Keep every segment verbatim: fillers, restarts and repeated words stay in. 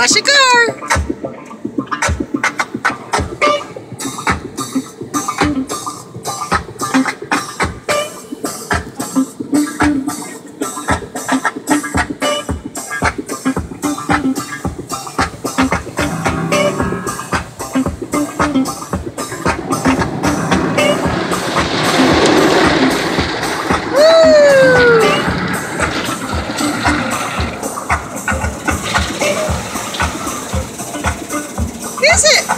Wash your car. Is it?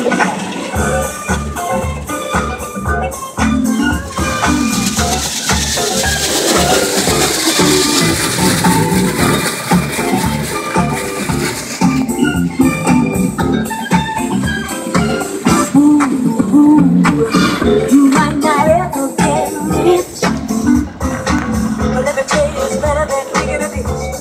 You might not ever get rich, but let me tell you, it's better than digging a ditch.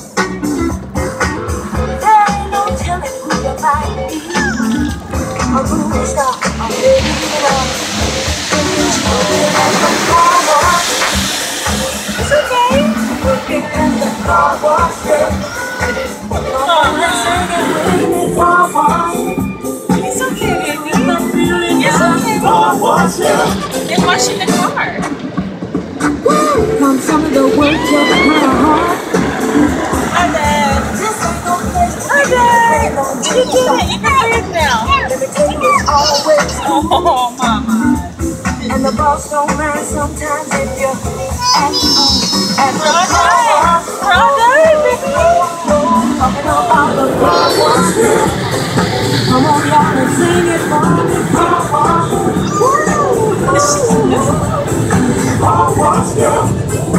There ain't no telling who you might be. A movie star, a millionaire. It's moving at the car wash. It's okay. Working at the car wash. I'm singing with the car wash. It's okay, baby. It's okay. Car wash, yeah. They're washing the car. Woo! Come some of the work just kind of hard. Hi, Dad. This ain't no place to Hi, Dad. You did it. You can breathe now. Let me tell you, it's always Oh, Mama. and the boss don't mind sometimes if you act on at the We're all car done. wash. We're all done, baby. Talking about the car wash. Come on, y'all, and sing it for me. Car wash. Woo! Car wash, yeah.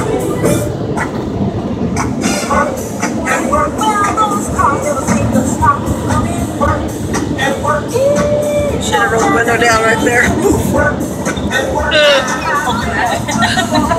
And work well, those cars never seem to stop. Come in, work and work. Should have rolled the window down right there. Work and work.